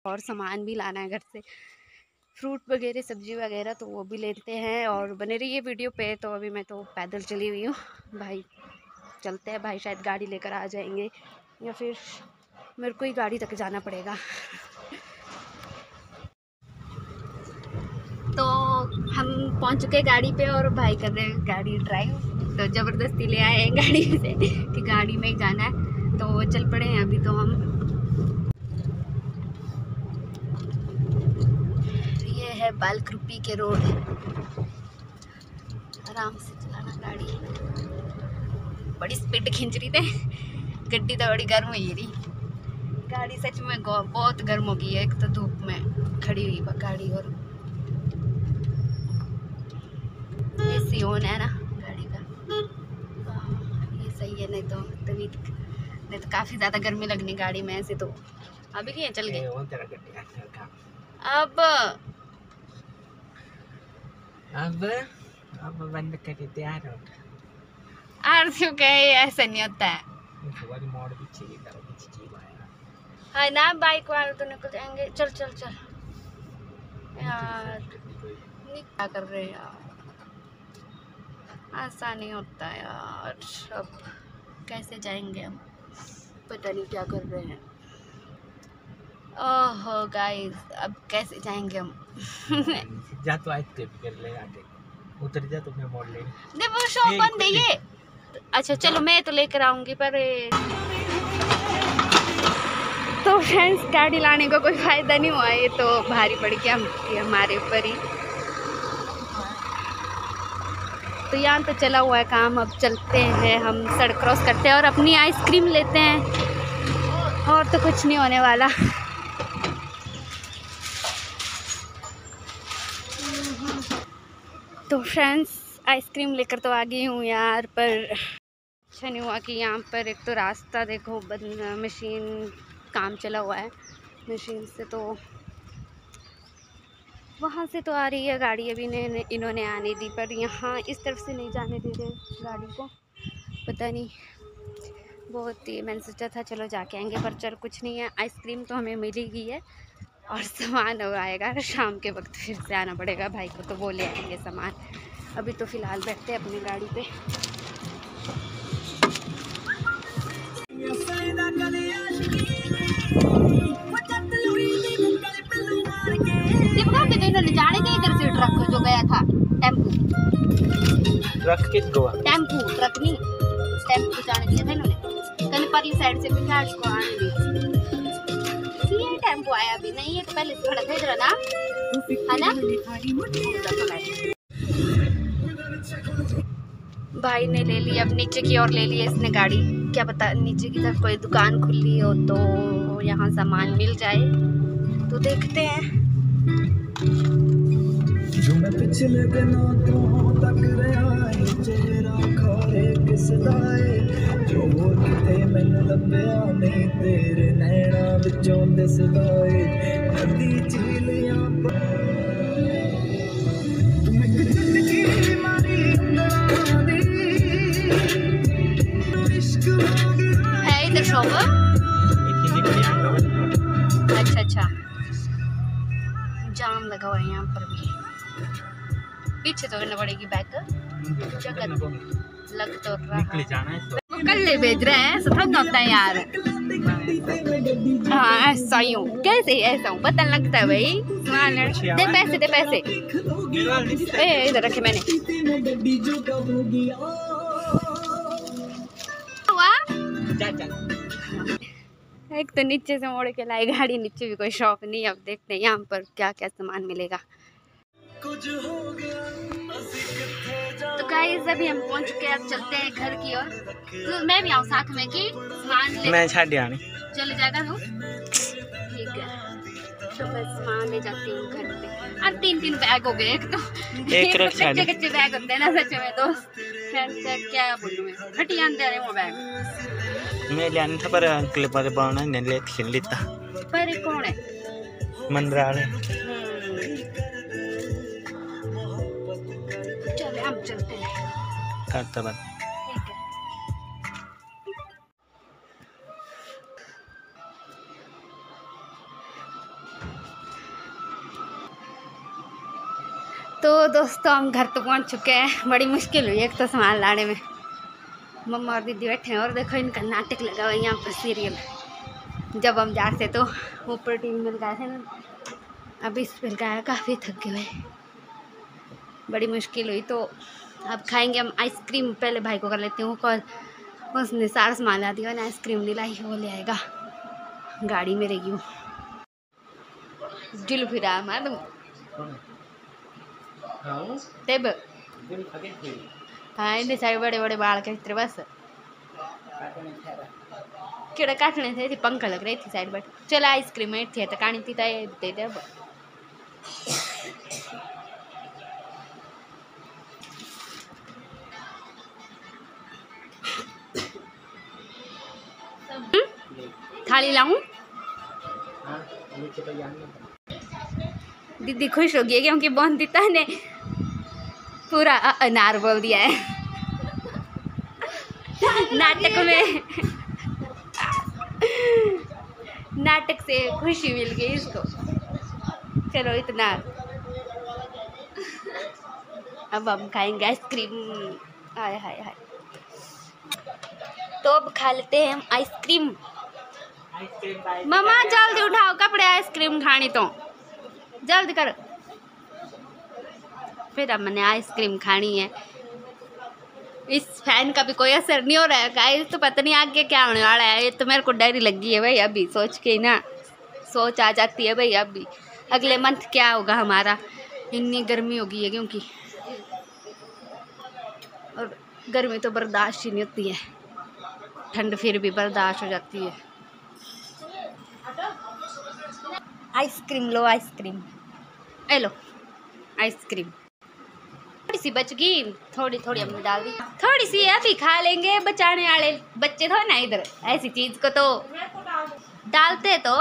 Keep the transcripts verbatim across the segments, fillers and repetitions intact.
और सामान भी लाना है घर से, फ्रूट वगैरह सब्जी वगैरह, तो वो भी लेते हैं। और बने रहिए वीडियो पे। तो अभी मैं तो पैदल चली हुई हूँ, भाई चलते हैं। भाई शायद गाड़ी लेकर आ जाएंगे या फिर मेरे को ही गाड़ी तक जाना पड़ेगा। तो हम पहुंच चुके गाड़ी पे और भाई कर रहे हैं गाड़ी ड्राइव। तो ज़बरदस्ती ले आए हैं गाड़ी से कि गाड़ी में ही जाना है, तो चल पड़े हैं अभी तो हम। ये है बालकृपी के रोड, आराम से चलाना गाड़ी। बड़ी स्पीड खींच रही थे गड्डी, तो बड़ी गर्म हुई रही गाड़ी, सच में बहुत गर्म हो गई है। एक तो धूप में खड़ी हुई गाड़ी, और ये सी ऑन है ना गाड़ी का, ये सही है। नहीं तो तभी नहीं तो काफ़ी ज़्यादा गर्मी लगनी गाड़ी में ऐसे। तो अभी क्या चल गए अब अब अब बंद कर तैयार हो आरती का ऐसा नहीं होता है। हाँ ना, बाइक वाले तो निकल जाएंगे। चल चल चल यार, क्या कर रहे हैं यार, ऐसा नहीं होता यार। अब कैसे जाएंगे हम, पता नहीं क्या कर रहे हैं। ओह गाइस, अब कैसे जाएंगे हम। जा तो आज कर ले, आगे उतर जा तो मैं मोड़ ले। देखो शॉप बंद है ये। अच्छा चलो मैं तो लेकर आऊंगी, पर तो फ्रेंड्स गाड़ी लाने का कोई फायदा नहीं हुआ, ये तो भारी पड़ गया हम हमारे ऊपर ही। तो यहाँ तो चला हुआ है काम, अब चलते हैं हम, सड़क क्रॉस करते हैं और अपनी आइसक्रीम लेते हैं, और तो कुछ नहीं होने वाला। तो फ्रेंड्स आइसक्रीम लेकर तो आ गई हूँ यार, पर अच्छा नहीं हुआ कि यहाँ पर एक तो रास्ता देखो बंद, मशीन काम चला हुआ है मशीन से, तो वहाँ से तो आ रही है गाड़ी, अभी ने इन्होंने आने दी, पर यहाँ इस तरफ से नहीं जाने दे रहे गाड़ी को, पता नहीं। बहुत ही मैंने सोचा था चलो जाके आएंगे, पर चल कुछ नहीं है। आइसक्रीम तो हमें मिल ही गई है, और सामान हो आएगा शाम के वक्त, फिर से आना पड़ेगा भाई को, तो वो ले आएंगे सामान। अभी तो फ़िलहाल बैठते हैं अपनी गाड़ी पे। तो इन्होंने जाने के इधर से ट्रक जो गया था, टेम्पू ट्रक किस गोवा, टेम्पू ट्रक नहीं, टेम्पू जाने दिया था इन्होंने, कल परली साइड से बिहाड़ी को आने दिया। ये टेम्पो आया अभी नहीं, ये तो पहले से खड़ा था इधर ना, है ना। भाई ने ले ली अब नीचे की ओर ले ली है इसने गाड़ी, क्या पता नीचे की तरफ कोई दुकान खुली हो तो यहाँ सामान मिल जाए, तो देखते हैं। जो मैं पिछले दिनों तो तक रहा चेहरा खाए किसदा है, जो किते मैनू लभया नहीं तेरे नैना विचों दिसदा है, नदी झीलियां तुम एक जिंदगी मारी अंदरां दी इश्क हो गया है। इधर शॉप अच्छा अच्छा, जाम लगा हुआ है यहाँ पर भी, पीछे तो करना पड़ेगी बैक लग तो रहा है। वो कल ले भेज रहे हैं, समझ होता है यार। हाँ ऐसा ही हूँ, कैसे ऐसा हूँ पता लगता है भाई। दे पैसे दे पैसे, ए इधर रखे मैंने। एक तो नीचे से मोड़ के लाई गाड़ी, नीचे भी कोई शॉप नहीं। अब देखते हैं यहाँ पर क्या क्या सामान मिलेगा। तो गाइस अभी हम पहुंच चुके हैं, अब चलते हैं घर की ओर। तो मैं भी आऊँ साथ में कि सामान ले, मैं छाड़ आने चले जाएगा तू, ठीक है। तो मैं सामान ले जाती हूँ घर पे। अब तीन तीन बैग हो गए, एक तो एक कच्चे कच्चे बैग होते हैं ना सच में, तो क्या बोलूँ मैं, हटिया दे रहे वो बैग मैं लेने था, पर अंकल पर बावना ने ले खेल लेता। पर कौन है मंदराले, चले हम चलते हैं करता बात। तो दोस्तों हम घर तो पहुंच चुके हैं। बड़ी मुश्किल हुई एक तो सामान लाने में। मम्मा और दीदी बैठे हैं और देखो इनका नाटक लगा हुआ है यहाँ पर सीरियल। जब हम जाते तो ऊपर टीवी में लगाए थे ना, अभी इस पर लगाया, काफ़ी थक गए, बड़ी मुश्किल हुई। तो अब खाएंगे हम आइसक्रीम। पहले भाई को कर लेती हूँ कॉल, उसने सारा सामान ला दिया ना, आइसक्रीम दिलाई, वो ले आएगा, गाड़ी में रहेगी वो। जुल्फी रहा मार तुम तेब हाँ इन्हें सारे बड़े बड़े बाल के इतने बस केड़ा काटने थे, पंखा लग रही थी साइड बट। चल आइसक्रीम थी तो कानी थी दे दे। थाली लाऊं? दीदी खुश हो गई क्योंकि बंदिता ने पूरा अनार बोल दिया है नाटक में। नाटक से खुशी मिल गई इसको। चलो इतना, अब हम खाएंगे आइसक्रीम। हाय हाय हाय। तो अब खा लेते हैं हम आइसक्रीम। मम्मा जल्दी उठाओ कपड़े, आइसक्रीम खानी तो जल्दी कर। फिर अब मैंने आइसक्रीम खानी है। इस फैन का भी कोई असर नहीं हो रहा है गाइस, तो पता नहीं आगे क्या होने वाला है। ये तो मेरे को डर लगी है भाई, अभी सोच के ना सोच आ जाती है भाई। अभी अगले मंथ क्या होगा हमारा, इतनी गर्मी होगी है क्योंकि, और गर्मी तो बर्दाश्त ही नहीं होती है, ठंड फिर भी बर्दाश्त हो जाती है। आइसक्रीम लो, आइसक्रीम ए लो आइसक्रीम। थोड़ी सी बच गई, थोड़ी थोड़ी हमने डाल दी, थोड़ी सी अभी खा लेंगे। बचाने वाले बच्चे थोड़े ना इधर, ऐसी चीज को तो डालते। तो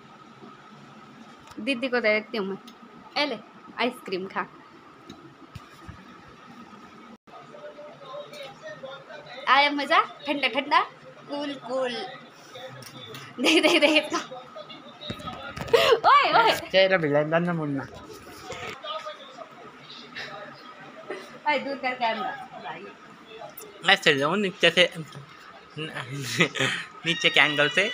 दीदी को दे देती हूँ मैं, ए ले आइसक्रीम खा। आया मजा, ठंडा ठंडा कूल कूल। देख देख देख तो ओए ओए चेहरा भी लंदन ना मुन्ना भाई दूर कर कैमरा। ऐसे जाऊँ नीचे से नीचे के एंगल से।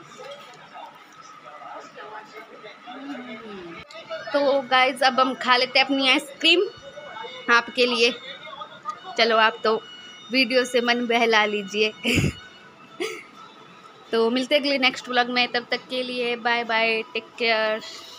तो गाइज अब हम खा लेते हैं अपनी आइसक्रीम आपके लिए। चलो आप तो वीडियो से मन बहला लीजिए। तो मिलते हैं अगले नेक्स्ट व्लॉग में, तब तक के लिए बाय बाय, टेक केयर।